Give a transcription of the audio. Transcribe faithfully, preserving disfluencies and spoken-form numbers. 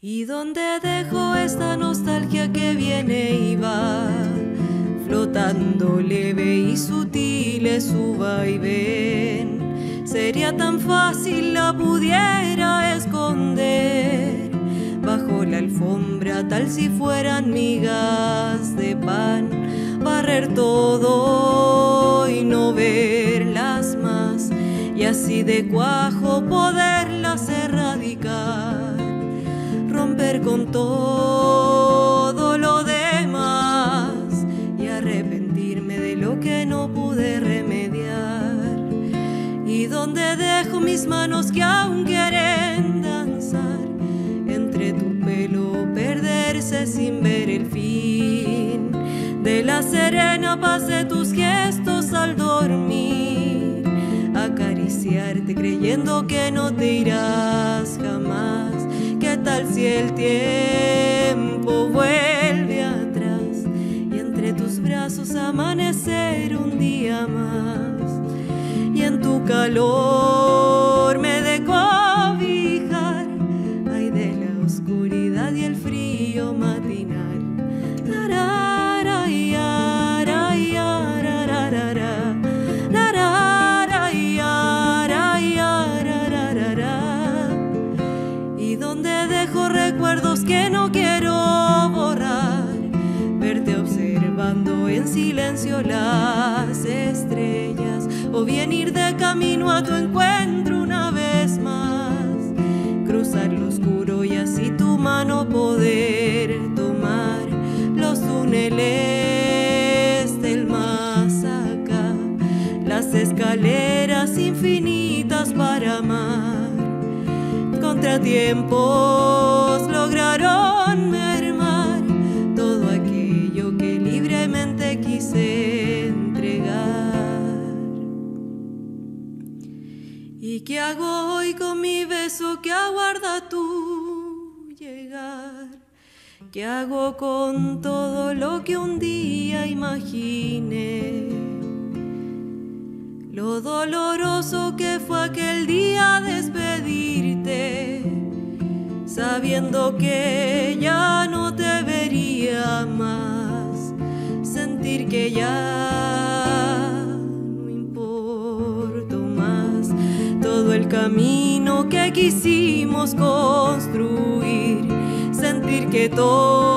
¿Y dónde dejo esta nostalgia que viene y va? Flotando leve y sutil es su vaivén. Sería tan fácil la pudiera esconder bajo la alfombra, tal si fueran migas de pan. Barrer todo y no verlas más, y así de cuajo poderlas erradicar. Romper con todo lo demás y arrepentirme de lo que no pude remediar. Y donde dejo mis manos que aún quieren danzar entre tu pelo, perderse sin ver el fin de la serena paz de tus gestos al dormir. Acariciarte creyendo que no te irás jamás. ¿Qué tal si el tiempo vuelve atrás y entre tus brazos amanecer un día más? Y en tu calor me de cobijar, ay, de la oscuridad y el frío matinal. Y donde dejo recuerdos que no quiero borrar, verte observando en silencio las estrellas, o bien ir de camino a tu encuentro una vez más, cruzar lo oscuro y así tu mano poder tomar los túneles del más acá, las escaleras infinitas para amar. Contratiempos lograron mermar todo aquello que libremente quise entregar. ¿Y qué hago hoy con mi beso que aguarda tu llegar? ¿Qué hago con todo lo que un día imaginé? Lo doloroso que fue aquel día despedirte, sabiendo que ya no te vería más, sentir que ya no importo más, todo el camino que quisimos construir, sentir que todo